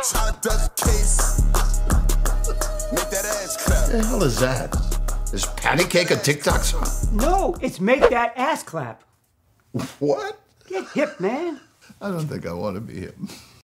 Top duck case. Make that ass clap. What the hell is that? Is Patty Cake a TikTok song? No, it's make that ass clap. What? Get hip, man. I don't think I want to be him.